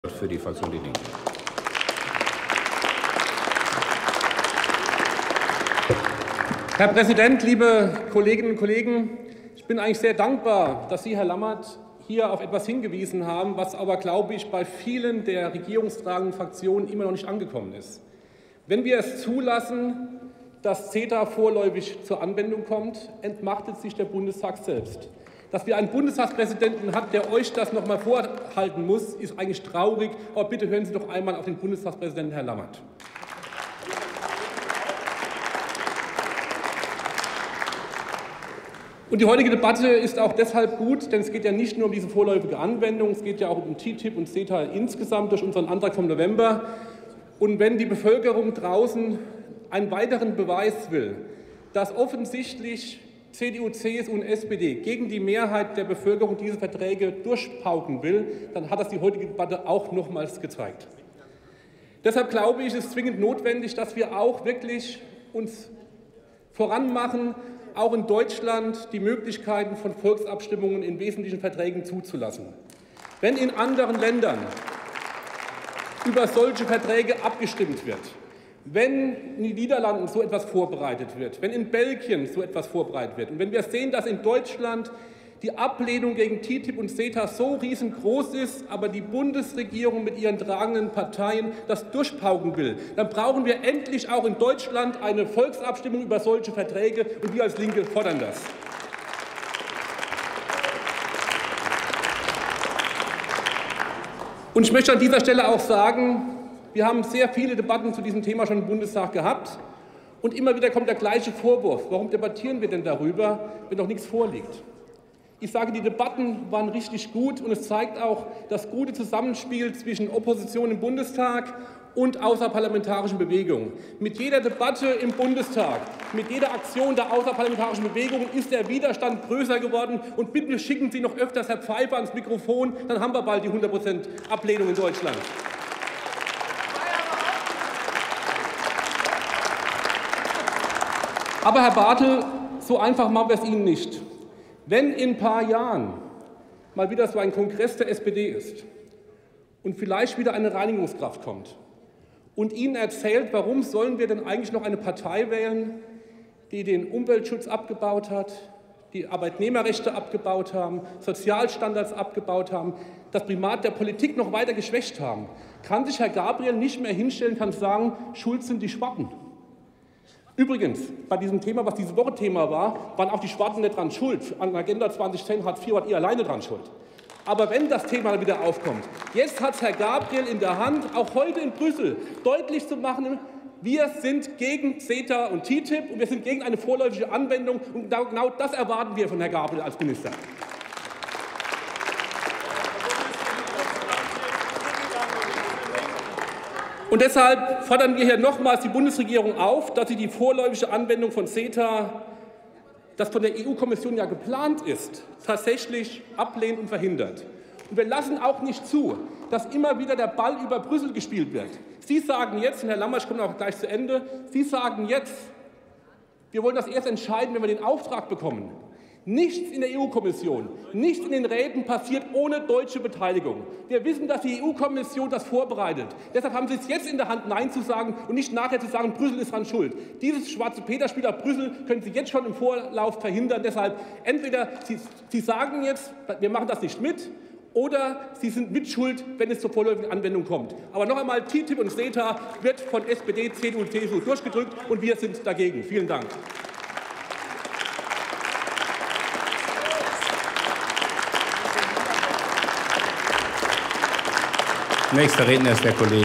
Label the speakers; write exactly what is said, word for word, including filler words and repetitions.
Speaker 1: Für die Fraktion Die Linke. Herr Präsident, liebe Kolleginnen und Kollegen! Ich bin eigentlich sehr dankbar, dass Sie, Herr Lammert, hier auf etwas hingewiesen haben, was aber, glaube ich, bei vielen der regierungstragenden Fraktionen immer noch nicht angekommen ist. Wenn wir es zulassen, dass CETA vorläufig zur Anwendung kommt, entmachtet sich der Bundestag selbst. Dass wir einen Bundestagspräsidenten haben, der euch das noch mal vorhalten muss, ist eigentlich traurig. Aber bitte hören Sie doch einmal auf den Bundestagspräsidenten, Herrn Lammert. Und die heutige Debatte ist auch deshalb gut, denn es geht ja nicht nur um diese vorläufige Anwendung, es geht ja auch um T T I P und CETA insgesamt durch unseren Antrag vom November. Und wenn die Bevölkerung draußen einen weiteren Beweis will, dass offensichtlich C D U, C S U und S P D gegen die Mehrheit der Bevölkerung diese Verträge durchpauken will, dann hat das die heutige Debatte auch nochmals gezeigt. Deshalb glaube ich, es ist zwingend notwendig, dass wir auch wirklich uns voranmachen, auch in Deutschland die Möglichkeiten von Volksabstimmungen in wesentlichen Verträgen zuzulassen. Wenn in anderen Ländern über solche Verträge abgestimmt wird, wenn in den Niederlanden so etwas vorbereitet wird, wenn in Belgien so etwas vorbereitet wird und wenn wir sehen, dass in Deutschland die Ablehnung gegen T T I P und CETA so riesengroß ist, aber die Bundesregierung mit ihren tragenden Parteien das durchpauken will, dann brauchen wir endlich auch in Deutschland eine Volksabstimmung über solche Verträge, und wir als Linke fordern das. Und ich möchte an dieser Stelle auch sagen, wir haben sehr viele Debatten zu diesem Thema schon im Bundestag gehabt, und immer wieder kommt der gleiche Vorwurf. Warum debattieren wir denn darüber, wenn noch nichts vorliegt? Ich sage, die Debatten waren richtig gut, und es zeigt auch das gute Zusammenspiel zwischen Opposition im Bundestag und außerparlamentarischen Bewegungen. Mit jeder Debatte im Bundestag, mit jeder Aktion der außerparlamentarischen Bewegungen ist der Widerstand größer geworden. Und bitte schicken Sie noch öfters Herr Pfeiffer ans Mikrofon, dann haben wir bald die hundert Prozent Ablehnung in Deutschland. Aber Herr Bartel, so einfach machen wir es Ihnen nicht. Wenn in ein paar Jahren mal wieder so ein Kongress der S P D ist und vielleicht wieder eine Reinigungskraft kommt und Ihnen erzählt, warum sollen wir denn eigentlich noch eine Partei wählen, die den Umweltschutz abgebaut hat, die Arbeitnehmerrechte abgebaut haben, Sozialstandards abgebaut haben, das Primat der Politik noch weiter geschwächt haben, kann sich Herr Gabriel nicht mehr hinstellen, kann sagen, schuld sind die Schwachen. Übrigens, bei diesem Thema, was diese Woche Thema war, waren auch die Schwarzen nicht dran schuld. An Agenda zwanzig zehn, Hartz vier wart ihr alleine dran schuld. Aber wenn das Thema wieder aufkommt, jetzt hat es Herr Gabriel in der Hand, auch heute in Brüssel deutlich zu machen, wir sind gegen CETA und T T I P und wir sind gegen eine vorläufige Anwendung. Und genau das erwarten wir von Herrn Gabriel als Minister. Und deshalb fordern wir hier nochmals die Bundesregierung auf, dass sie die vorläufige Anwendung von CETA, das von der E U-Kommission ja geplant ist, tatsächlich ablehnt und verhindert. Und wir lassen auch nicht zu, dass immer wieder der Ball über Brüssel gespielt wird. Sie sagen jetzt, und Herr Lammert, ich komme auch gleich zu Ende, Sie sagen jetzt, wir wollen das erst entscheiden, wenn wir den Auftrag bekommen. Nichts in der E U-Kommission, nichts in den Räten passiert ohne deutsche Beteiligung. Wir wissen, dass die E U-Kommission das vorbereitet. Deshalb haben Sie es jetzt in der Hand, Nein zu sagen und nicht nachher zu sagen, Brüssel ist dran schuld. Dieses schwarze Peter-Spiel auf Brüssel können Sie jetzt schon im Vorlauf verhindern. Deshalb entweder Sie, Sie sagen jetzt, wir machen das nicht mit, oder Sie sind mitschuld, wenn es zur vorläufigen Anwendung kommt. Aber noch einmal, T T I P und CETA wird von S P D, C D U und C S U durchgedrückt, und wir sind dagegen. Vielen Dank.
Speaker 2: Nächster Redner ist der Kollege